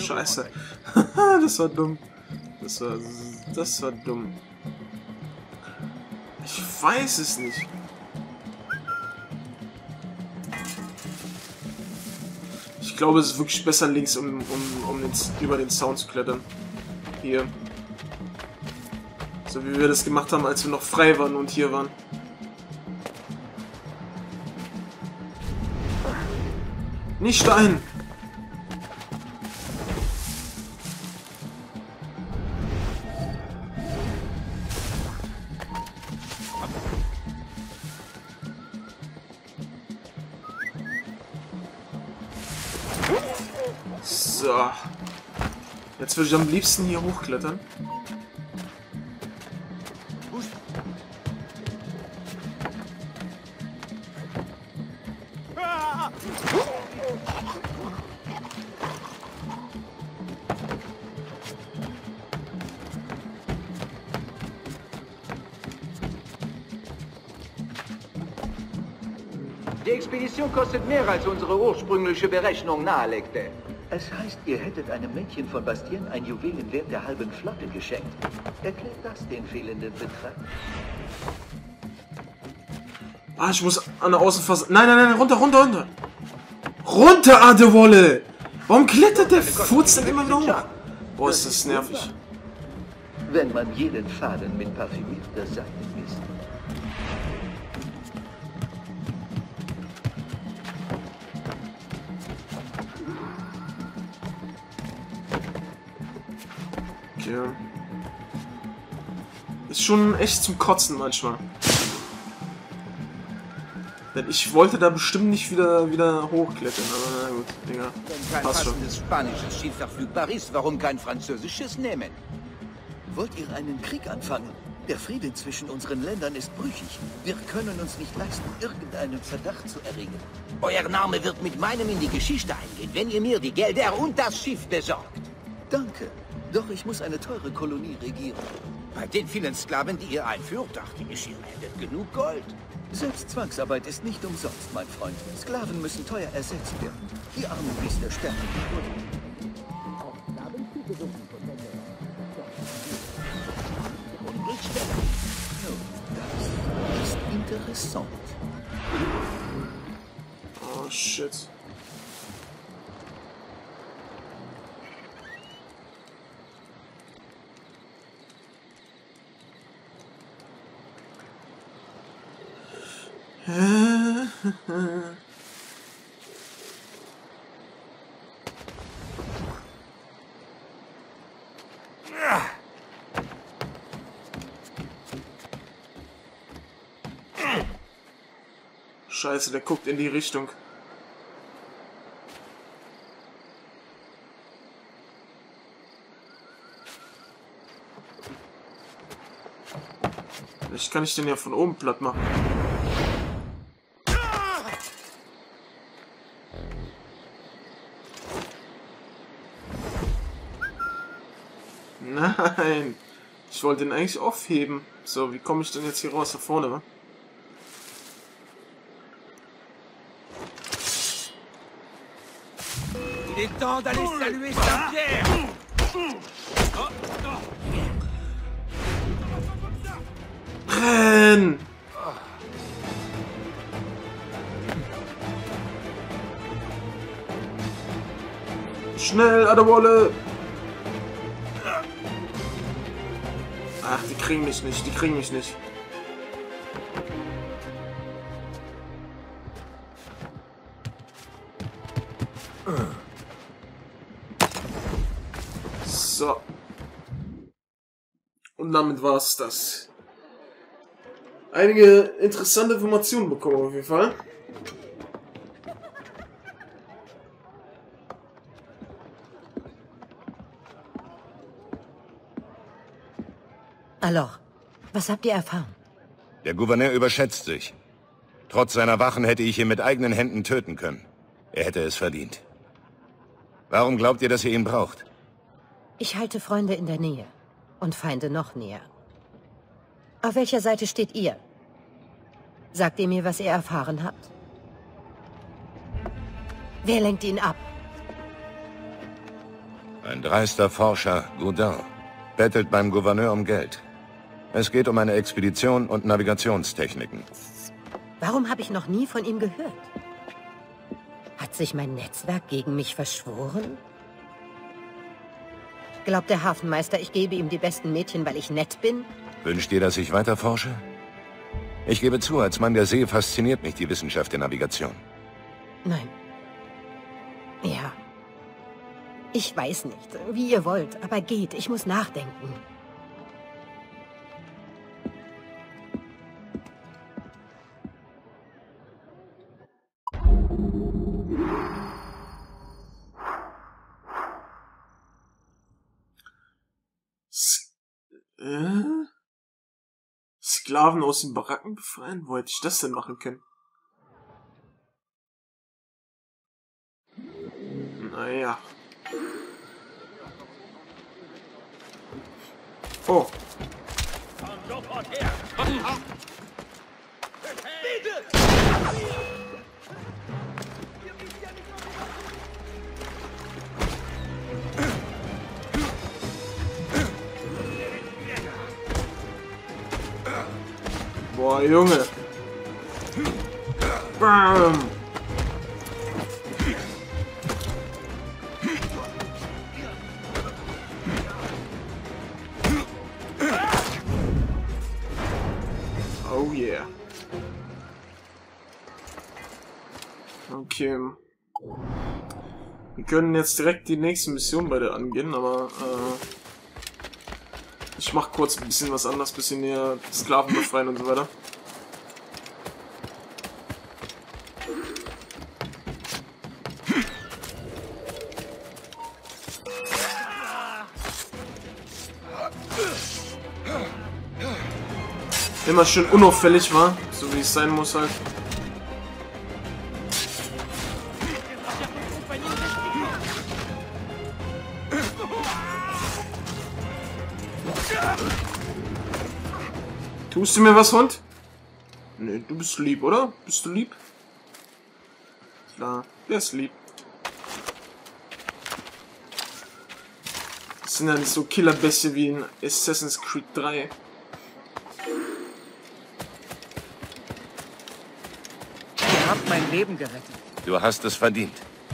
Scheiße. Das war dumm. Das war dumm. Ich weiß es nicht. Ich glaube, es ist wirklich besser links, über den Zaun zu klettern. Hier. So wie wir das gemacht haben, als wir noch frei waren und hier waren. Nicht dahin! So. Jetzt würde ich am liebsten hier hochklettern. Die Expedition kostet mehr, als unsere ursprüngliche Berechnung nahelegte. Es heißt, ihr hättet einem Mädchen von Bastien ein Juwelenwert der halben Flotte geschenkt. Erklärt das den fehlenden Betrag? Ah, ich muss an der Außenfassade... Nein, runter! Runter, Adewolle! Warum klettert der Furz denn immer noch hoch? Boah, ist das nervig. Wenn man jeden Faden mit parfümierter Seide misst. Okay. Ist schon echt zum Kotzen manchmal. Denn ich wollte da bestimmt nicht wieder hochklettern, aber na gut, Digga. Wenn kein Passt schon. passendes spanisches Schiff verfügbar ist, warum kein französisches nehmen? Wollt ihr einen Krieg anfangen? Der Frieden zwischen unseren Ländern ist brüchig. Wir können uns nicht leisten, irgendeinen Verdacht zu erregen. Euer Name wird mit meinem in die Geschichte eingehen, wenn ihr mir die Gelder und das Schiff besorgt. Danke. Doch ich muss eine teure Kolonie regieren. Bei den vielen Sklaven, die ihr einführt, dachte ich, ihr hättet genug Gold. Selbst Zwangsarbeit ist nicht umsonst, mein Freund. Sklaven müssen teuer ersetzt werden. Die armen Biester sterben in das ist interessant. Oh, shit. Scheiße, der guckt in die Richtung. Vielleicht kann ich den ja von oben platt machen. Nein! Ich wollte den eigentlich aufheben. So, wie komme ich denn jetzt hier raus? Da vorne, wa? Il est temps d'aller saluer Saint-Pierre. Renn! Schnell, Adewolle! Ach, die kriegen mich nicht, die kriegen mich nicht. So. Und damit war es das. Einige interessante Informationen bekommen auf jeden Fall. Alors, was habt ihr erfahren? Der Gouverneur überschätzt sich. Trotz seiner Wachen hätte ich ihn mit eigenen Händen töten können. Er hätte es verdient. Warum glaubt ihr, dass ihr ihn braucht? Ich halte Freunde in der Nähe und Feinde noch näher. Auf welcher Seite steht ihr? Sagt ihr mir, was ihr erfahren habt? Wer lenkt ihn ab? Ein dreister Forscher, Godin, bettelt beim Gouverneur um Geld. Es geht um eine Expedition und Navigationstechniken. Warum habe ich noch nie von ihm gehört? Hat sich mein Netzwerk gegen mich verschworen? Glaubt der Hafenmeister, ich gebe ihm die besten Mädchen, weil ich nett bin? Wünscht ihr, dass ich weiter forsche? Ich gebe zu, als Mann der See fasziniert mich die Wissenschaft der Navigation. Nein. Ja. Ich weiß nicht, wie ihr wollt, aber geht, ich muss nachdenken. Sklaven aus den Baracken befreien? Wo hätte ich das denn machen können? Naja. Oh. Boah, Junge. Bam. Oh yeah. Okay. Wir können jetzt direkt die nächste Mission bei der angehen, aber ich mach kurz ein bisschen was anderes, bisschen näher Sklaven befreien und so weiter. Immer schön unauffällig war, so wie es sein muss halt. Tust du mir was, Hund? Nee, du bist lieb, oder? Bist du lieb? Klar, der ist lieb. Das sind ja nicht so Killerbässe wie in Assassin's Creed 3. Ihr habt mein Leben gerettet. Du hast es verdient.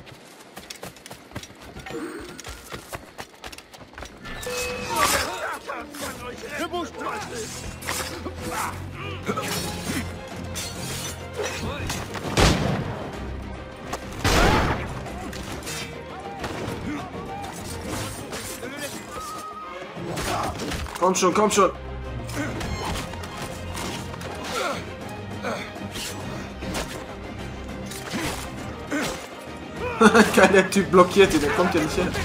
Komm schon, komm schon. Geil, der Typ blockiert ihn, der kommt ja nicht hin.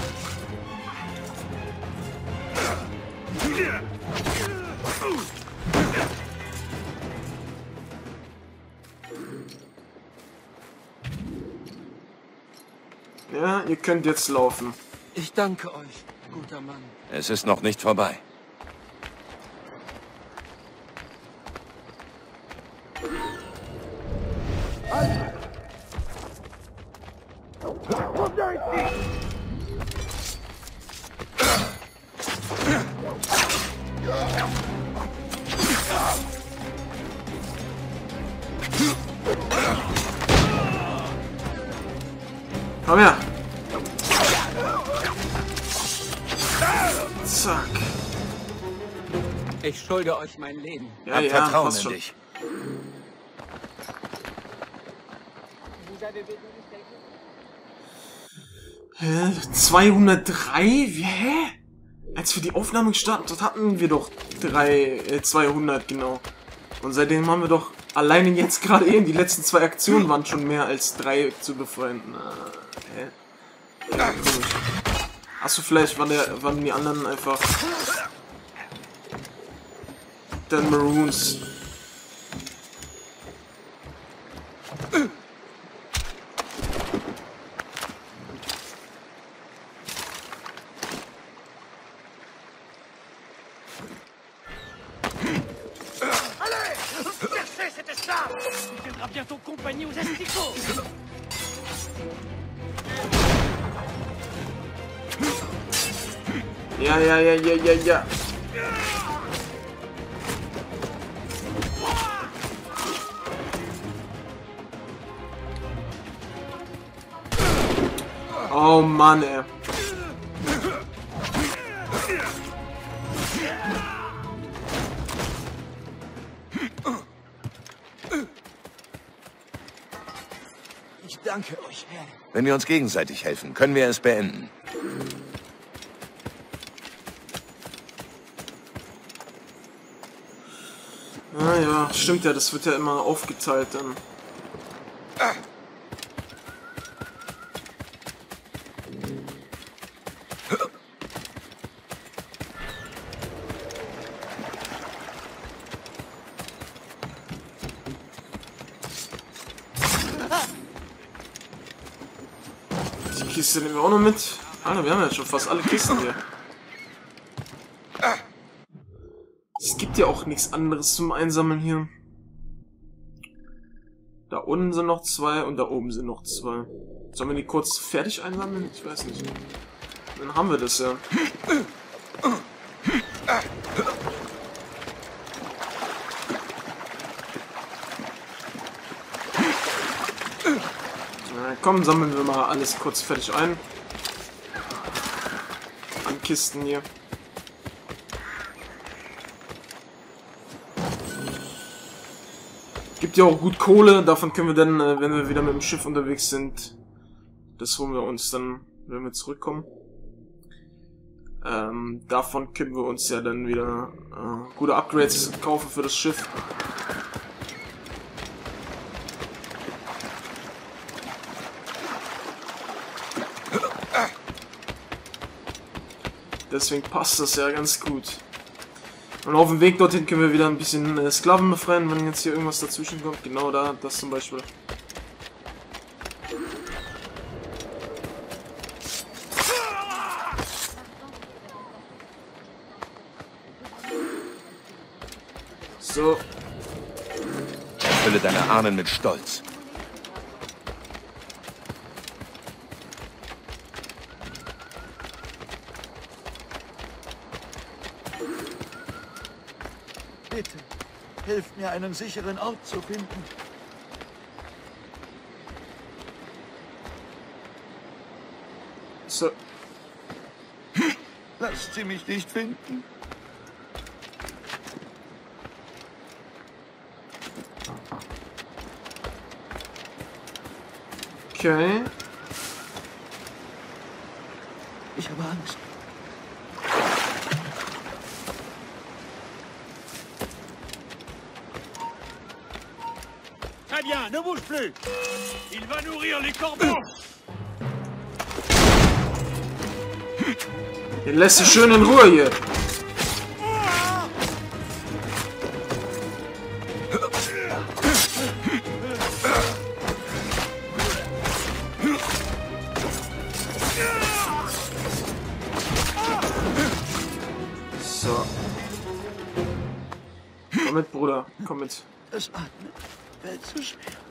Ja, ihr könnt jetzt laufen. Ich danke euch, guter Mann. Es ist noch nicht vorbei. Komm her. Zack. Ich schulde euch mein Leben. Ja, Hab ja, Vertrauen passt in schon. dich. Hä? 203? Hä? Als wir die Aufnahme gestartet hatten wir doch 200, genau. Und seitdem haben wir doch alleine jetzt gerade eben, die letzten 2 Aktionen waren schon mehr als 3 zu befreien. Hä? Ja, komisch. Achso, vielleicht waren die anderen einfach dann Maroons. Ja, ja, ja, ja, ja, ja. Oh Mann, ey. Ich danke euch, Herr. Wenn wir uns gegenseitig helfen, können wir es beenden. Ah ja, stimmt ja, das wird ja immer aufgeteilt dann. Die Kiste nehmen wir auch noch mit. Alter, wir haben ja schon fast alle Kisten hier. Es gibt ja auch nichts anderes zum Einsammeln hier. Da unten sind noch 2 und da oben sind noch 2. Sollen wir die kurz fertig einsammeln? Ich weiß nicht. Dann haben wir das ja. Na komm, sammeln wir mal alles kurz fertig ein. An Kisten hier. Gibt ja auch gut Kohle, davon können wir dann, wenn wir wieder mit dem Schiff unterwegs sind, das holen wir uns dann, wenn wir zurückkommen. Davon können wir uns ja dann wieder gute Upgrades kaufen für das Schiff. Deswegen passt das ja ganz gut. Und auf dem Weg dorthin können wir wieder ein bisschen Sklaven befreien, wenn jetzt hier irgendwas dazwischen kommt. Genau da, das zum Beispiel. So. Fülle deine Ahnen mit Stolz. Bitte, hilft mir, einen sicheren Ort zu finden. So. Lasst sie mich nicht finden. Okay. Ich habe Angst. Très bien, ne bouge plus. Il va nourrir les corbeaux. Den lässt du schön in Ruhe hier. So. Komm mit, Bruder. Komm mit. Das Atmen fällt zu schwer.